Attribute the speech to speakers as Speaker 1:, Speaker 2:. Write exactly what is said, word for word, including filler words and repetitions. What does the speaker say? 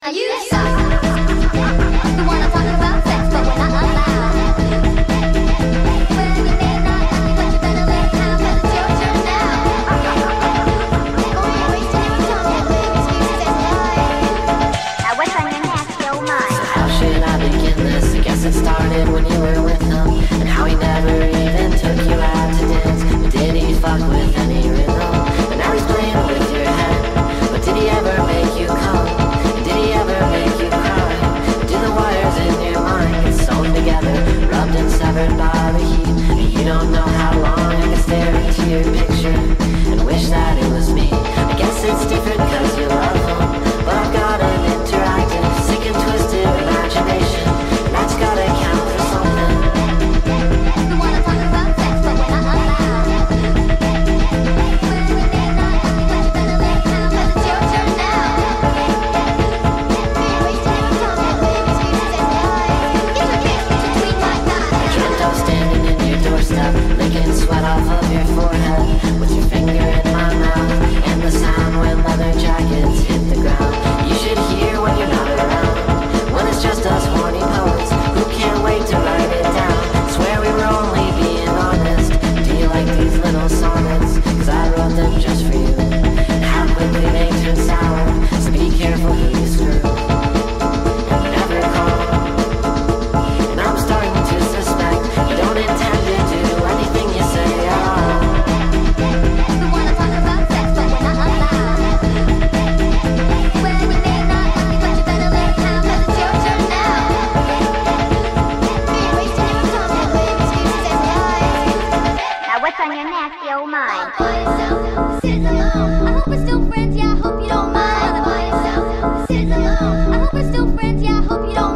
Speaker 1: Are you suck? The one I'm talking about, sex, but we're not allowed. Well, you may not like me, but you better learn how, 'cause it's your turn now. Oh, you're wasting your time, and lame excuses and lies. Now what's on your nasty old mind?
Speaker 2: So how should I begin this? I guess it started when you were with him, and how he never even took you out to dance. But did he fuck with any rhythm? And now he's playing with your head. But did he ever make you come? And did he ever make you cry? Do the wires in your mind get sewn together, rubbed and severed by the heat? And you don't know how long I can stare into your picture and wish that it was me. I guess it's different cause you love him, but I've got an interactive, sick and twisted imagination, and that's gotta count for something.
Speaker 1: The one I'm talking about, sex, but we're not allowed. Well, you may not like me, but you better learn how, 'cause it's your turn now. You're wasting your time, and lame excuses and lies. Get your kiss between my thighs.
Speaker 2: I dreamt I was standing in your doorstep, licking sweat off of your forehead, with your finger in my mouth, and the sound when leather jackets hit the ground. You should hear when you're not around, when it's just us horny poets who can't wait to write it down. Swear we were only being honest. Do you like these little sonnets? 'Cause I wrote them just for you. And how quickly they turn sour, so be careful who you screw. And never call. And I'm starting to suspect you don't intend to do anything you say at all.
Speaker 1: The one I'm talking about, sex, but we're not allowed. Well, you may not like me, but you better learn how, 'cause it's your turn now. You're wasting your time, and lame excuses and lies. Now what's on your nasty old mind? All by yourself, sitting alone. I hope we're still friends, yeah, I hope you don't mind. All by yourself, sitting alone. I hope we're still friends, yeah, I hope you don't mind.